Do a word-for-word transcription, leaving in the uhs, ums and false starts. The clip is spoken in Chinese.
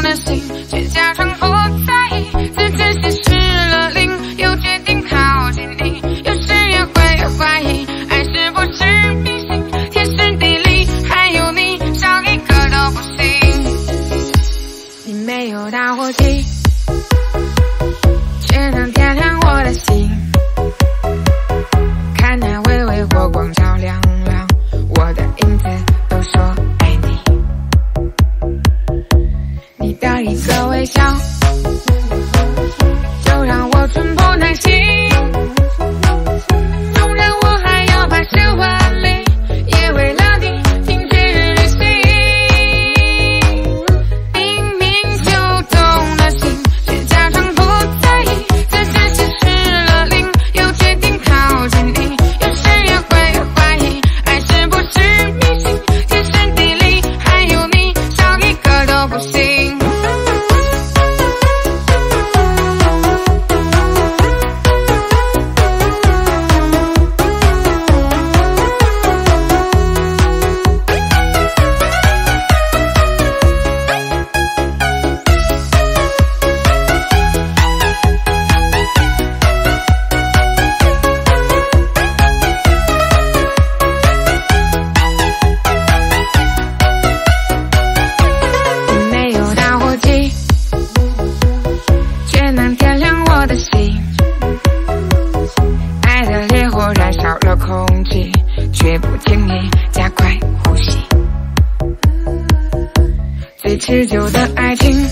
了心，却假装不在意，自尊心失了灵，又决定靠近你，有时也会怀疑，爱是不是迷信，天时地利还有你，少一个都不行。你没有打火机，却能点亮我的心，看那微微火光照亮了，我的影子都说爱你，你的一个微笑，就让我寸步难行，纵然我还要跋涉万里，也为了你停止旅行，明明就动了心，却假装不在意，自尊心失了灵，又决定靠近你，有时也会怀疑，爱是不是迷信，天时地利还有你，少一个都不行。你没有打火机，却能点亮我的心，爱的烈火燃烧了空气，却不轻易加快呼吸，最持久的爱情